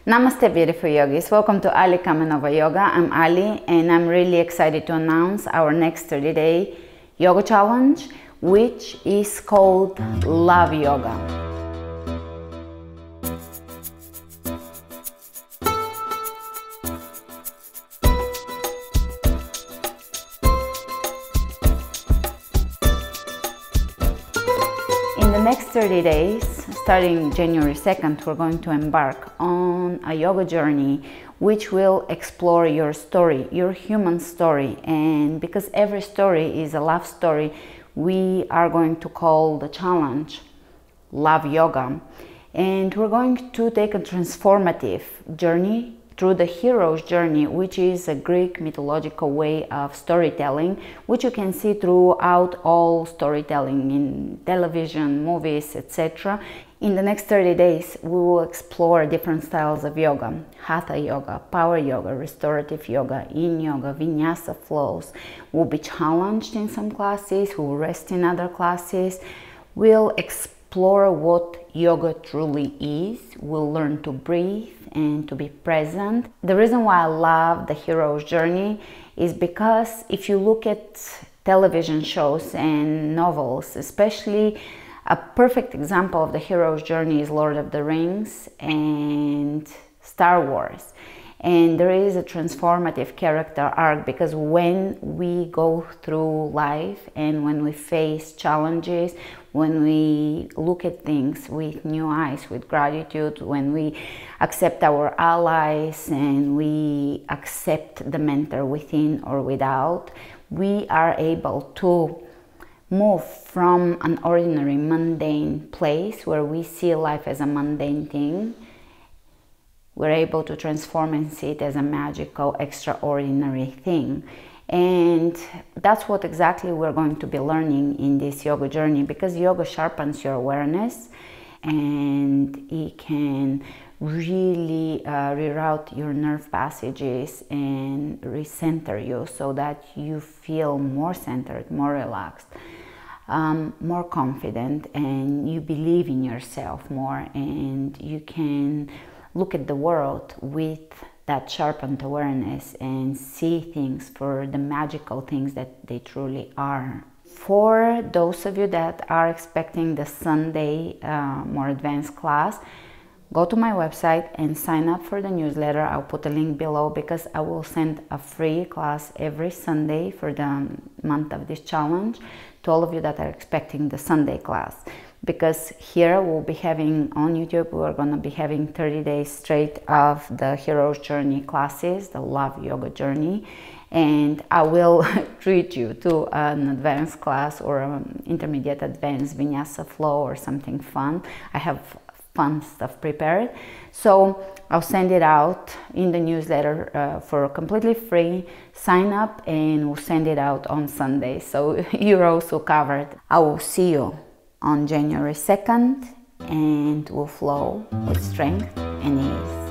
Namaste beautiful yogis, welcome to Ali Kamenova Yoga. I'm Ali and I'm really excited to announce our next 30-day yoga challenge, which is called Love Yoga. In the next 30 days, starting January 2nd, we're going to embark on a yoga journey which will explore your story, your human story. And because every story is a love story, we are going to call the challenge Love Yoga. And we're going to take a transformative journey through the hero's journey, which is a Greek mythological way of storytelling, which you can see throughout all storytelling in television, movies, etc. In the next 30 days, we will explore different styles of yoga: Hatha yoga, power yoga, restorative yoga, yin yoga, vinyasa flows. We'll be challenged in some classes, we'll rest in other classes. We'll explore what yoga truly is. We'll learn to breathe and to be present. The reason why I love the hero's journey is because if you look at television shows and novels, especially, a perfect example of the hero's journey is Lord of the Rings and Star Wars. And there is a transformative character arc, because when we go through life and when we face challenges, when we look at things with new eyes, with gratitude, when we accept our allies and we accept the mentor within or without, we are able to move from an ordinary, mundane place where we see life as a mundane thing. We're able to transform and see it as a magical, extraordinary thing. And that's what exactly we're going to be learning in this yoga journey, because yoga sharpens your awareness and it can really reroute your nerve passages and recenter you so that you feel more centered, more relaxed, more confident, and you believe in yourself more, and you can look at the world with that sharpened awareness and see things for the magical things that they truly are. For those of you that are expecting the Sunday more advanced class, go to my website and sign up for the newsletter. I'll put a link below, because I will send a free class every Sunday for the month of this challenge to all of you that are expecting the Sunday class. Because here we'll be having on YouTube, we're going to be having 30 days straight of the hero's journey classes, the Love Yoga journey, and I will treat you to an advanced class or an intermediate advanced vinyasa flow or something fun. I have fun stuff prepared, so I'll send it out in the newsletter for completely free. Sign up and we'll send it out on Sunday, so you're also covered. I will see you on January 2nd, and we'll flow with strength and ease.